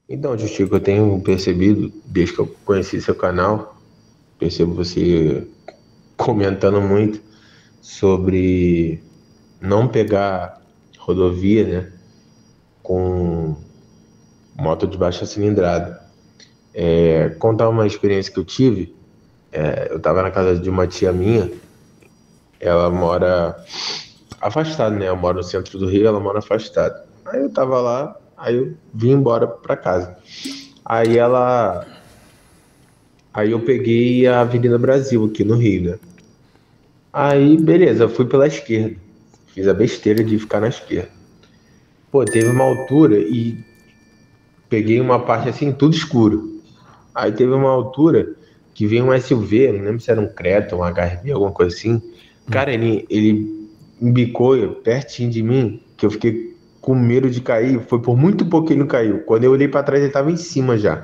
Então, tio Chico, eu tenho percebido, desde que eu conheci seu canal, percebo você comentando muito sobre não pegar rodovia, né, com moto de baixa cilindrada. Contar uma experiência que eu tive, eu estava na casa de uma tia minha, ela mora afastada, né, eu moro no centro do Rio, ela mora afastada. Aí eu tava lá, aí eu vim embora pra casa. Aí ela, aí eu peguei a Avenida Brasil aqui no Rio, né? Aí, beleza, eu fui pela esquerda. Fiz a besteira de ficar na esquerda. Pô, teve uma altura e peguei uma parte assim, tudo escuro. Aí teve uma altura que veio um SUV, não lembro se era um Creta, um HRV, alguma coisa assim. Hum. Cara, ele embicou pertinho de mim, que eu fiquei com medo de cair. Foi por muito pouco que ele não caiu. Quando eu olhei pra trás, ele tava em cima já.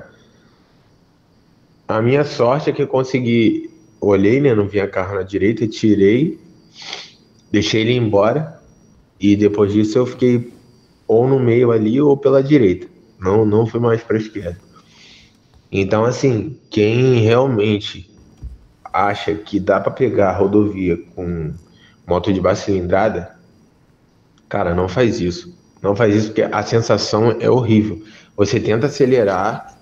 A minha sorte é que eu consegui. Olhei, né? Não vinha carro na direita, tirei, deixei ele ir embora. E depois disso eu fiquei ou no meio ali ou pela direita. Não fui mais para a esquerda. Então, assim, quem realmente acha que dá para pegar a rodovia com moto de baixa cilindrada, cara, não faz isso. Não faz isso porque a sensação é horrível. Você tenta acelerar,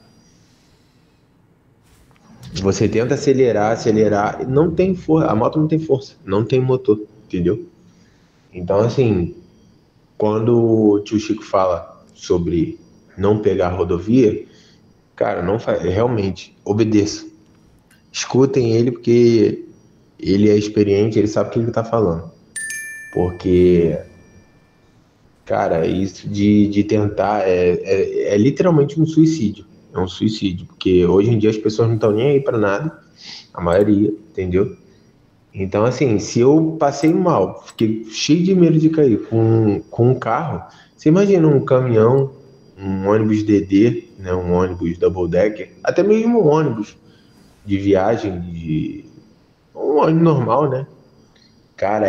acelerar, não tem força, a moto não tem força, não tem motor, entendeu? Então, assim, quando o tio Chico fala sobre não pegar a rodovia, cara, não faz, realmente, obedeça. Escutem ele porque ele é experiente, ele sabe o que ele tá falando. Porque, cara, isso de tentar é literalmente um suicídio. É um suicídio, porque hoje em dia as pessoas não estão nem aí pra nada, a maioria, entendeu? Então, assim, se eu passei mal, fiquei cheio de medo de cair com um carro, você imagina um caminhão, um ônibus DD, né, um ônibus double decker, até mesmo um ônibus de viagem, um ônibus normal, né? Cara,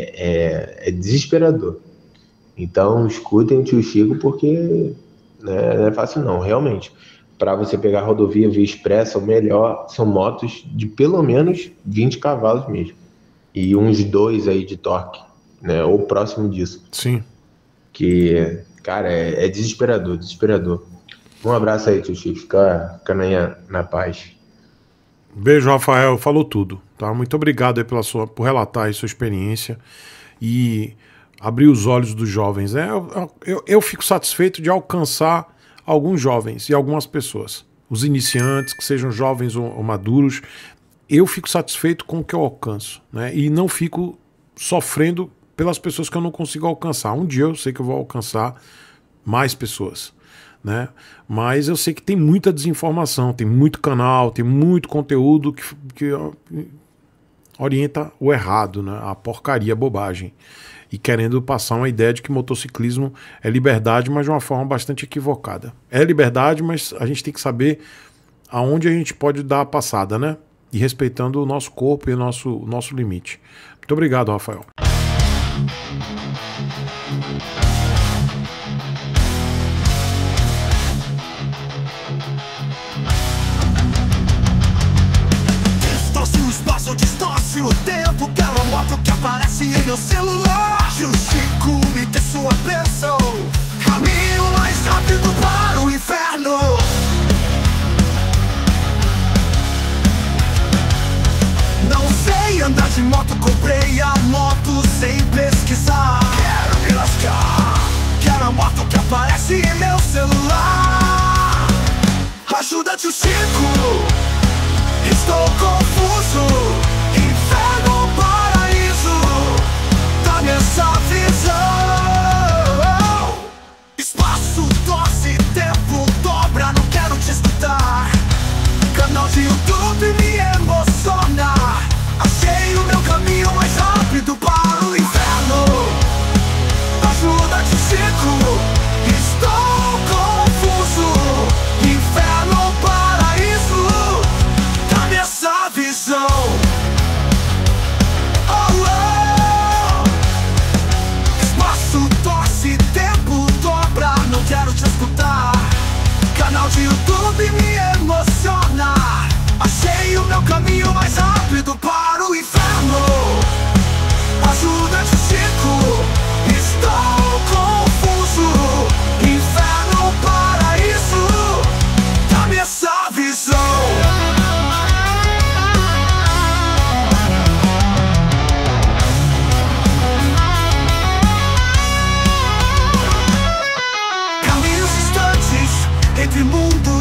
é desesperador. Então, escutem o tio Chico porque né, não é fácil não, realmente. Para você pegar a rodovia via expressa, o melhor são motos de pelo menos 20 cavalos mesmo. E uns dois aí de torque, né? Ou próximo disso. Sim. Que, cara, é desesperador, desesperador. Um abraço aí, tio Chico. Fica na paz. Beijo, Rafael. Falou tudo. Tá? Muito obrigado aí por relatar aí sua experiência e abrir os olhos dos jovens. Né? Eu fico satisfeito de alcançar alguns jovens e algumas pessoas. Os iniciantes, que sejam jovens ou maduros, eu fico satisfeito com o que eu alcanço. Né? E não fico sofrendo pelas pessoas que eu não consigo alcançar. Um dia eu sei que eu vou alcançar mais pessoas. Né? Mas eu sei que tem muita desinformação, tem muito canal, tem muito conteúdo que orienta o errado, né? A porcaria, a bobagem. E querendo passar uma ideia de que motociclismo é liberdade, mas de uma forma bastante equivocada. É liberdade, mas a gente tem que saber aonde a gente pode dar a passada, né? E respeitando o nosso corpo e o nosso limite. Muito obrigado, Rafael. Distorce o tempo, aquela moto que aparece em meu celular. Tio Chico me dê sua bênção, caminho mais rápido para o inferno. Não sei andar de moto, comprei a moto sem pesquisar. Quero me lascar, quero a moto que aparece em meu celular. Ajuda, tio Chico, estou confuso. Inferno, paraíso, dá-me essa visão. Espaço, doce, tempo, dobra, não quero te escutar. Canal de YouTube me emociona. Achei o meu caminho mais rápido para o inferno. Ajuda, tio Chico, estou confuso. Inferno, paraíso, essa visão.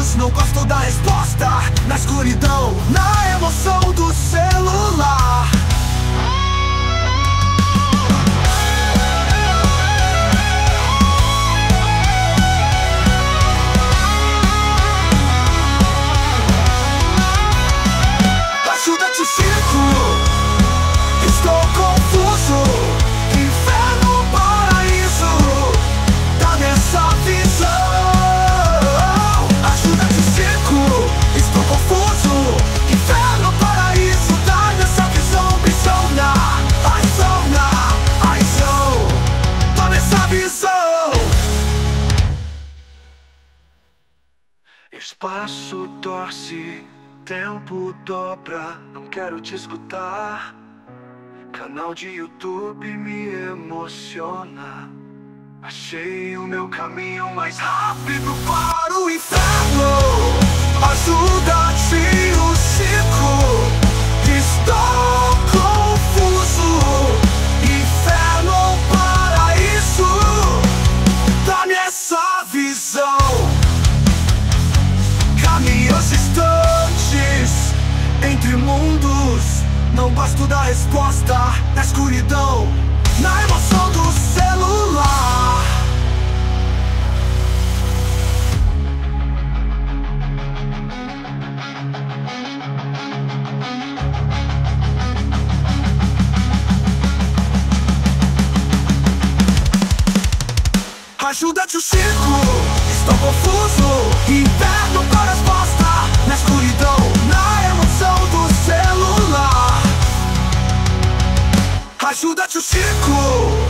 mundos, não gosto da resposta. Na escuridão, na emoção do celular. Ajuda, tio Chico, estou confuso. Inferno, paraíso, tá nessa visão. Ajuda, tio Chico, estou confuso. Inferno, paraíso, tá nessa visão. Visona, tá nessa visão. Espaço torce, tempo dobra, não quero te escutar. Canal de YouTube me emociona. Achei o meu caminho mais rápido para o inferno. Ajuda, tio Chico, estou confuso. Inferno, paraíso, tá nessa visão. Caminhos distantes entre mundos, não gosto da resposta. Na escuridão, na emoção do celular. Ajuda, tio Chico, estou confuso. Inferno para resposta. Na escuridão, na emoção do celular. Ajuda, tio Chico.